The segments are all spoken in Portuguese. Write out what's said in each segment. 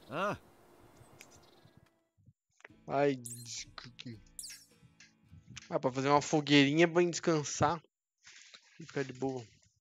Ah. Ai, pra fazer uma fogueirinha pra descansar e ficar de boa.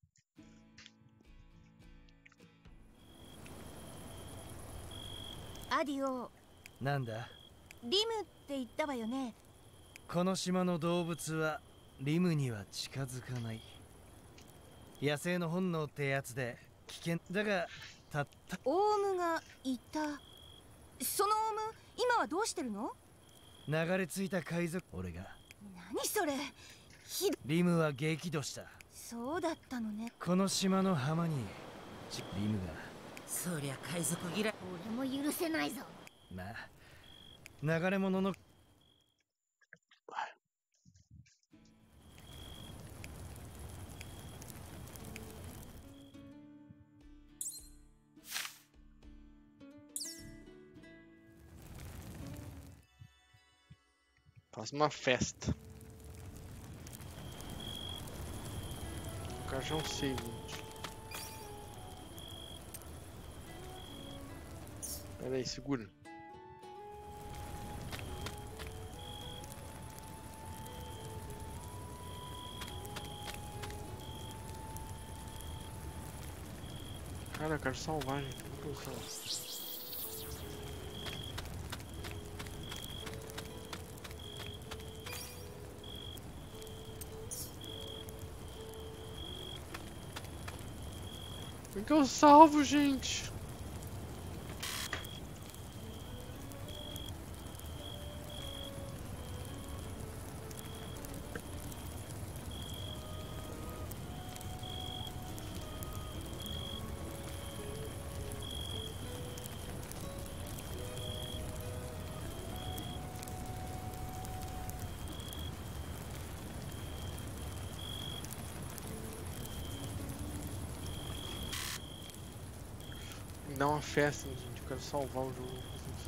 Adio. なんだ。 リムって言ったわよね。 この島の動物はリムには近づかない。野生の本能ってやつで危険だが、たったオウムがいた。そのオウム今はどうしてるの？ 流れ着いた海賊。俺が。 何それ。 リムは激怒した。 そうだったのね。 この島の浜にリムが。 そりゃ海賊嫌い。 俺も許せないぞ。 まあ流れ物の。 Faça uma festa. O caixão save, gente. Pera aí, segura. Cara, eu quero salvar, gente. Como que eu salvo? Como que eu salvo, gente? Dá uma festa, gente. Eu quero salvar o jogo.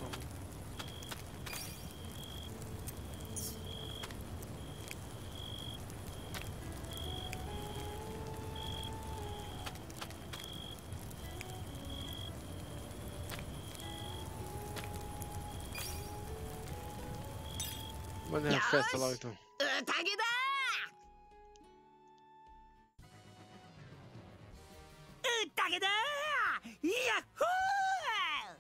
Manda a festa lá então. 宴だ宴だヤッホー。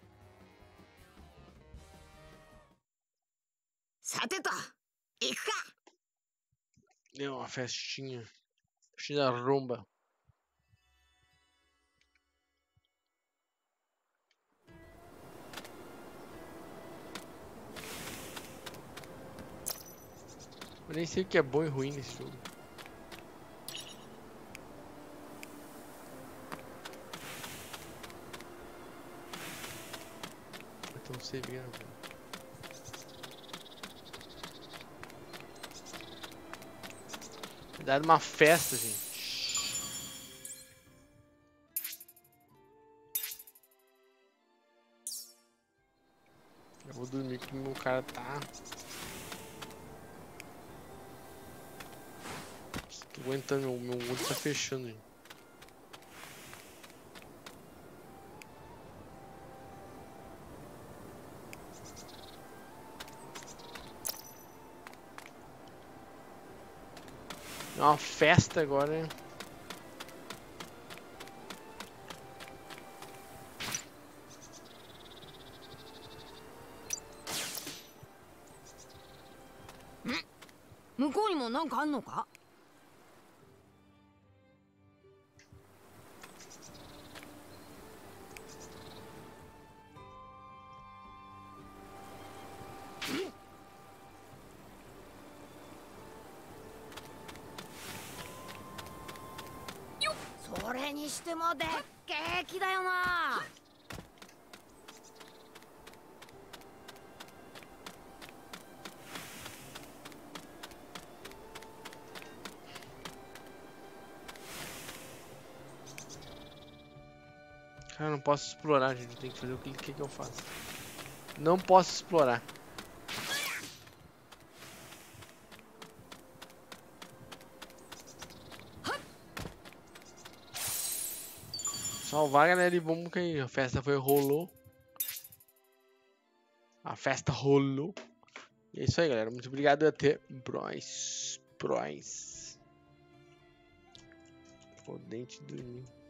さてと行くか。 Deu uma festinha. Festinha da rumba. Eu nem sei o que é bom e ruim nesse jogo. Então você vê. Dar uma festa, gente. Eu vou dormir que o meu cara tá. Tô aguentando, meu olho tá fechando, gente. É uma festa agora, hein? Hum? 向こうにもなんかあんのか？それにしてもでっけえ木だよな。 Cara, eu não posso explorar, gente. Tem que fazer o que eu faço. Não posso explorar. Salvar, galera, e vamos que a festa rolou. A festa rolou. E é isso aí, galera. Muito obrigado e até próximo. Podente dormir.